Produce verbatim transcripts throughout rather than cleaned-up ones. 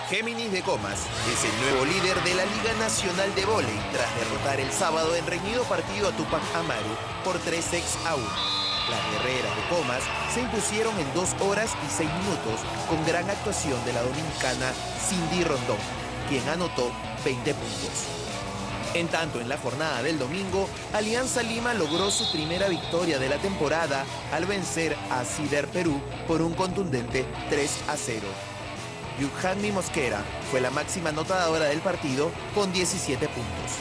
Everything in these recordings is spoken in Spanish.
Géminis de Comas es el nuevo líder de la Liga Nacional de Vóley tras derrotar el sábado en reñido partido a Tupac Amaru por tres sets a uno. Las guerreras de Comas se impusieron en dos horas y seis minutos con gran actuación de la dominicana Cindy Rondón, quien anotó veinte puntos. En tanto, en la jornada del domingo, Alianza Lima logró su primera victoria de la temporada al vencer a Cider Perú por un contundente tres a cero. Yuhanmi Mosquera fue la máxima anotadora del partido con diecisiete puntos.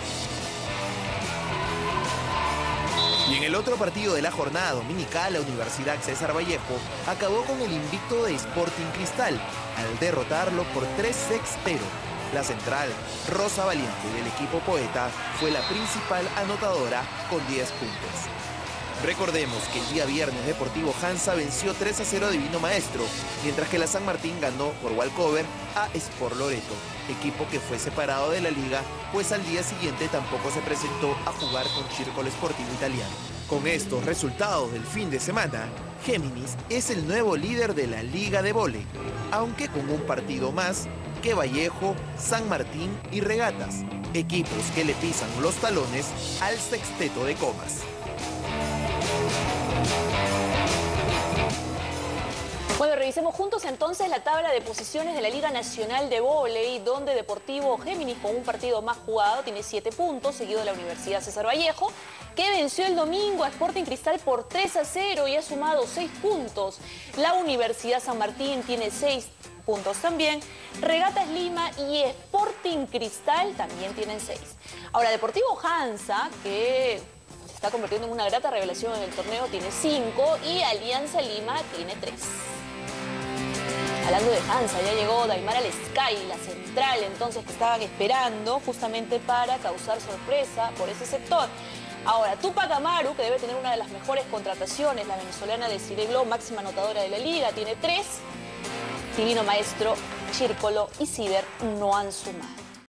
Y en el otro partido de la jornada dominical, la Universidad César Vallejo acabó con el invicto de Sporting Cristal al derrotarlo por tres sets a cero. La central, Rosa Valiente, del equipo Poeta, fue la principal anotadora con diez puntos. Recordemos que el día viernes Deportivo Hansa venció tres a cero a Divino Maestro, mientras que la San Martín ganó por walkover a Sport Loreto, equipo que fue separado de la liga, pues al día siguiente tampoco se presentó a jugar con Circolo Sportivo Italiano. Con estos resultados del fin de semana, Géminis es el nuevo líder de la Liga de Vóley, aunque con un partido más que Vallejo, San Martín y Regatas, equipos que le pisan los talones al sexteto de Comas. Bueno, revisemos juntos entonces la tabla de posiciones de la Liga Nacional de Vóley, donde Deportivo Géminis, con un partido más jugado, tiene siete puntos, seguido de la Universidad César Vallejo, que venció el domingo a Sporting Cristal por tres a cero y ha sumado seis puntos. La Universidad San Martín tiene seis puntos también. Regatas Lima y Sporting Cristal también tienen seis. Ahora, Deportivo Hansa, que se está convirtiendo en una grata revelación en el torneo, tiene cinco y Alianza Lima tiene tres. Hablando de Hansa, ya llegó Daimara Lescay, la central entonces que estaban esperando justamente para causar sorpresa por ese sector. Ahora, Tupac Amaru, que debe tener una de las mejores contrataciones, la venezolana de Cireglo, máxima anotadora de la liga, tiene tres. Divino Maestro, Circolo y Cider no han sumado.